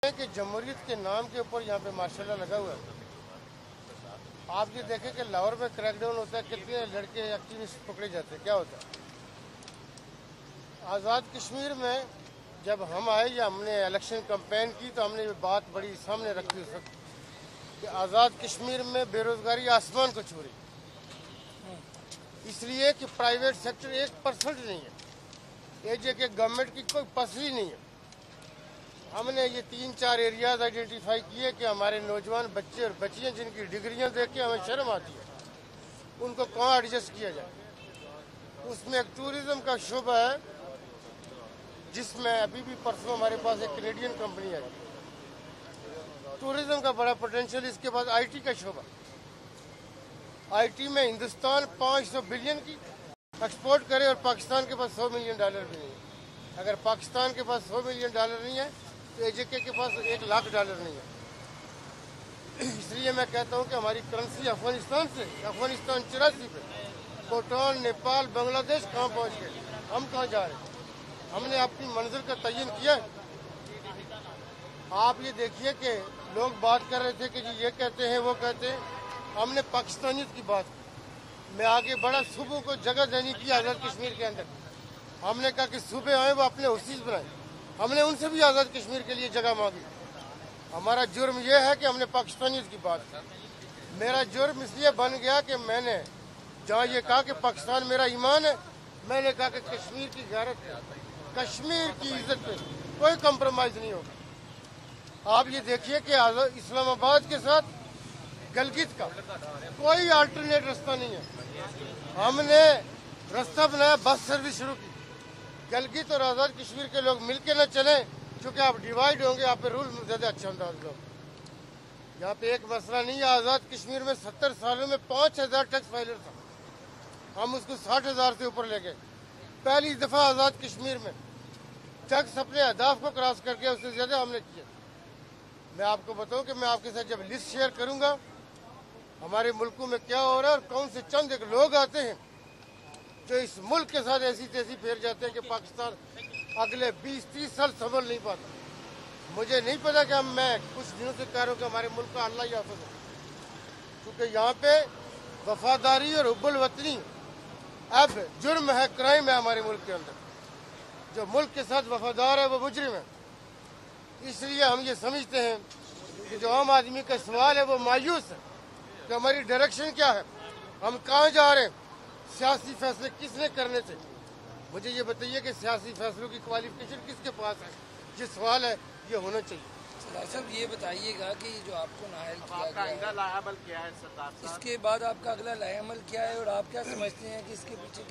कि जमहूरियत के नाम के ऊपर यहाँ पे माशाल्लाह लगा हुआ है। आप ये देखें कि लाहौर में क्रैकडाउन होता है, कितने लड़के एक्टिविस्ट पकड़े जाते हैं, क्या होता है। आज़ाद कश्मीर में जब हम आए या हमने इलेक्शन कैंपेन की तो हमने ये बात बड़ी सामने रखी उस वक्त कि आज़ाद कश्मीर में बेरोजगारी आसमान को छू रही, इसलिए कि प्राइवेट सेक्टर 1% नहीं है, ये कि गवर्नमेंट की कोई पसली नहीं है। हमने ये 3-4 एरियाज आइडेंटिफाई किए कि हमारे नौजवान बच्चे और बच्चियां जिनकी डिग्रियां देख के हमें शर्म आती है, उनको कहाँ एडजस्ट किया जाए। उसमें एक टूरिज्म का शोबा है, जिसमें अभी भी परसों हमारे पास एक कैनेडियन कंपनी है। टूरिज्म का बड़ा पोटेंशियल। इसके बाद आईटी का शोबा, आईटी में हिंदुस्तान 500 बिलियन की एक्सपोर्ट करे और पाकिस्तान के पास $100 मिलियन भी नहीं है। अगर पाकिस्तान के पास $100 मिलियन नहीं है तो एजेके के पास $1 लाख नहीं है। इसलिए मैं कहता हूँ कि हमारी करेंसी अफगानिस्तान से 84 पे भूटान, नेपाल, बांग्लादेश कहाँ पहुँच गए, हम कहाँ जा रहे हैं। हमने अपनी मंजिल का तयन किया है। आप ये देखिए कि लोग बात कर रहे थे कि जी ये कहते हैं वो कहते हैं, हमने पाकिस्तानियत की बात की। मैं आगे बड़ा सूबों को जगह देने की आज़ाद कश्मीर के अंदर। हमने कहा कि सूबे आए वो अपने हुसीस बनाए, हमने उनसे भी आज़ाद कश्मीर के लिए जगह मांगी। हमारा जुर्म यह है कि हमने पाकिस्तानियत की बात की। मेरा जुर्म इसलिए बन गया कि मैंने जहाँ ये कहा कि पाकिस्तान मेरा ईमान है, मैंने कहा कि कश्मीर की गैरत है, कश्मीर की इज्जत पे कोई कम्प्रोमाइज़ नहीं होगा। आप ये देखिए कि इस्लामाबाद के साथ गलगित का कोई अल्टरनेट रास्ता नहीं है। हमने रास्ता बनाया, बस सर्विस शुरू की। गलगित और आज़ाद कश्मीर के लोग मिलके न चले, क्योंकि आप डिवाइड होंगे, आप पे रूल ज़्यादा अच्छा अंदाज लो। यहाँ पे एक मसला नहीं है। आज़ाद कश्मीर में 70 सालों में 5000 टैक्स फाइलर था, हम उसको 60,000 से ऊपर ले गए। पहली दफ़ा आज़ाद कश्मीर में टैक्स अपने अहदाफ को क्रॉस करके उससे ज़्यादा हमने किया। मैं आपको बताऊं कि मैं आपके साथ जब लिस्ट शेयर करूंगा हमारे मुल्कों में क्या हो रहा है और कौन से चंद एक लोग आते हैं जो इस मुल्क के साथ ऐसी तैसी फेर जाते हैं कि पाकिस्तान अगले 20-30 साल संभल नहीं पाता। मुझे नहीं पता कि मैं कुछ दिनों से कह रहा हूँ कि हमारे मुल्क का अल्लाह ही हाफ़िज़ हो, क्योंकि यहाँ पे वफादारी और हुब्बुल वतनी अब जुर्म है, क्राइम है हमारे मुल्क के अंदर। जो मुल्क के साथ वफादार है वो मुजरिम है। इसलिए हम ये समझते हैं कि जो आम आदमी का सवाल है वो मायूस है कि हमारी डायरेक्शन क्या है, हम कहाँ जा रहे हैं, सियासी फैसले किसने करने थे। मुझे ये बताइए कि सियासी फैसलों की क्वालिफिकेशन किसके पास है। ये सवाल है, ये होना चाहिए। सरदार साहब ये बताइएगा कि जो आपको नाअहल किया गया लाअमल किया है सरदार साहब, इसके बाद आपका अगला लाअमल क्या है और आप क्या समझते हैं कि इसके पीछे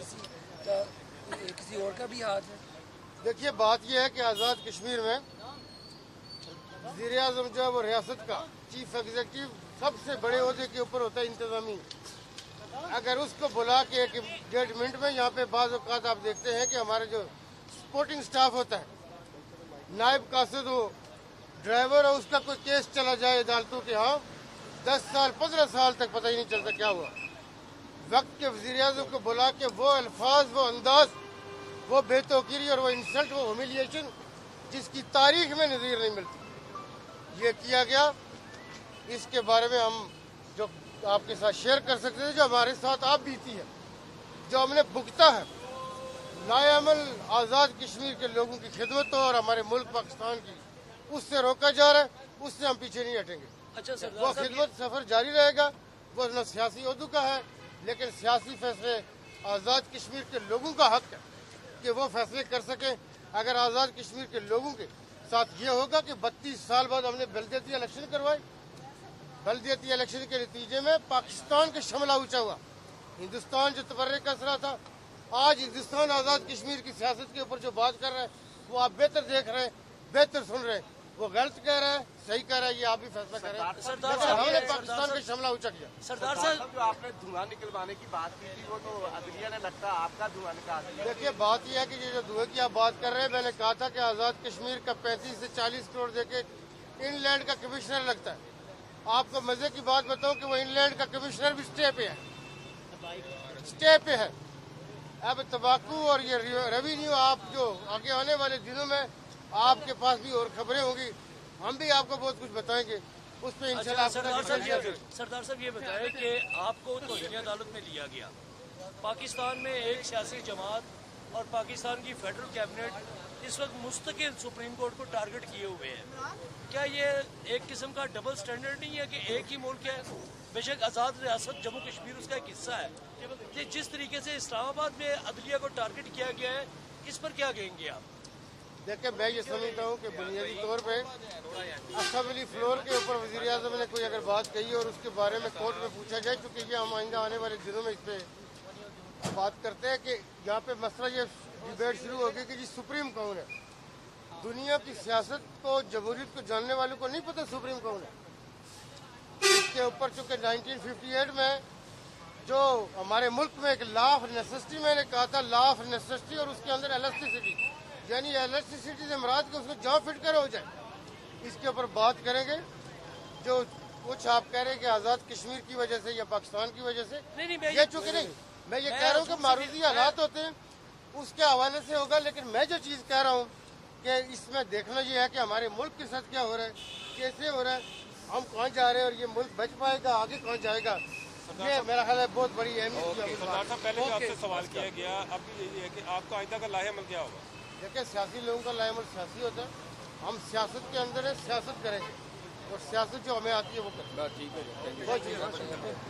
किसी और का भी हाथ है। देखिए बात यह है कि आज़ाद कश्मीर में वज़ीर-ए-आज़म जो है वो रियासत का चीफ एग्जीक्यूटिव सबसे बड़े ओहदे के ऊपर होता है, इंतजामी। अगर उसको बुला के 1-1.5 मिनट में यहाँ पे बाज़ औक़ात आप देखते हैं कि हमारे जो सपोर्टिंग स्टाफ होता है, नायब कासिद हो, ड्राइवर हो, उसका कोई केस चला जाए अदालतों के यहाँ 10 साल 15 साल तक पता ही नहीं चलता क्या हुआ। वक्त के वज़ीर-ए-आज़म को बुला के वो अल्फाज, वो अंदाज, वो बेतौकीरी और वो इंसल्ट, वो ह्यूमिलिएशन जिसकी तारीख में नज़ीर नहीं मिलती, ये किया गया। इसके बारे में हम जो आपके साथ शेयर कर सकते थे, जो हमारे साथ आप बीती है, जो हमने भुगता है, लाअमल आज़ाद कश्मीर के लोगों की खिदमत और हमारे मुल्क पाकिस्तान की, उससे रोका जा रहा है, उससे हम पीछे नहीं हटेंगे। अच्छा सर, वो खिदमत सफ़र जारी रहेगा। वो न सियासी ओहदों का है, लेकिन सियासी फैसले आज़ाद कश्मीर के लोगों का हक है कि वो फैसले कर सकें। अगर आज़ाद कश्मीर के लोगों के साथ ये होगा कि 32 साल बाद हमने बल्दियती इलेक्शन करवाए, बल्दियती इलेक्शन के नतीजे में पाकिस्तान का शमला ऊंचा हुआ, हिंदुस्तान जो तबर्रे कस रहा था, आज हिंदुस्तान आज़ाद कश्मीर की सियासत के ऊपर जो बात कर रहा है वो आप बेहतर देख रहे हैं, बेहतर सुन रहे हैं। वो गलत कह रहा है, सही कह रहा है, ये आप भी फैसला कर रहे हैं। हमने पाकिस्तान का शमला ऊंचा किया। सरदार साहब जो आपने धुआं निकलवाने की बात की थी वो तो अदलिया ने लगता है आपका धुआं निकाल। देखिए बात यह है कि ये जो धुएं की आप बात कर रहे हैं, मैंने कहा था कि आज़ाद कश्मीर का 35 से 40 करोड़ देके इनलैंड का कमिश्नर लगता है। आपको मजे की बात बताऊं कि वो इंग्लैंड का कमिश्नर भी स्टे पे है, स्टे पे है। अब तंबाकू और ये रेवेन्यू, आप जो आगे आने वाले दिनों में आपके पास भी और खबरें होंगी हम भी आपको बहुत कुछ बताएंगे उस पर इंशाल्लाह। सरदार साहब ये बताएं कि आपको तौहीन अदालत में लिया गया, पाकिस्तान में एक सियासी जमात और पाकिस्तान की फेडरल कैबिनेट इस वक्त मुस्तकिल सुप्रीम कोर्ट को टारगेट किए हुए हैं। क्या ये एक किस्म का डबल स्टैंडर्ड नहीं है कि एक ही मुल्क है, बेशक आज़ाद रियासत जम्मू कश्मीर उसका एक हिस्सा है, कि जिस तरीके से इस्लामाबाद में अदलिया को टारगेट किया गया है, इस पर क्या कहेंगे आप? देखिए, मैं ये समझता हूँ कि बुनियादी तौर पे असेंबली फ्लोर के ऊपर वज़ीर आज़म ने कोई अगर बात कही और उसके बारे में कोर्ट में पूछा जाए, क्योंकि ये हम आइंदा आने वाले दिनों में इस पर बात करते हैं कि यहाँ पे मसला ये डिबेट शुरू होगी कि जी सुप्रीम कौन है। दुनिया की सियासत को, जमहूरियत को जानने वालों को नहीं पता सुप्रीम कौन है। इसके ऊपर चूँकि 1958 में जो हमारे मुल्क में एक लॉ ऑफ नेसेसिटी, मैंने कहा था लॉ ऑफ नेसेसिटी, और उसके अंदर इलास्टिसिटी, यानी इलास्टिसिटी से मुराद कि उसको जहाँ फिट कर हो जाए, इसके ऊपर बात करेंगे। जो कुछ आप कह रहे हैं कि आज़ाद कश्मीर की वजह से या पाकिस्तान की वजह से, ये चूँकि नहीं, मैं ये कह रहा हूँ कि मारूजी हालात होते हैं उसके हवाले से होगा। लेकिन मैं जो चीज़ कह रहा हूँ कि इसमें देखना ये है कि हमारे मुल्क के साथ क्या हो रहा है, कैसे हो रहा है, हम कहाँ जा रहे हैं और ये मुल्क बच पाएगा, आगे कहाँ जाएगा, ये मेरा ख्याल है बहुत बड़ी अहमियत की। सरदार साहब, पहले भी आपसे सवाल किया गया, अब भी यही है कि आपका आइंदा का लाहे-अमल क्या होगा? देखिए, सियासी लोगों का लाहे-अमल सियासी होता है, हम सियासत के अंदर है, सियासत करेंगे और सियासत जो हमें आती है वो करेंगे। ठीक है।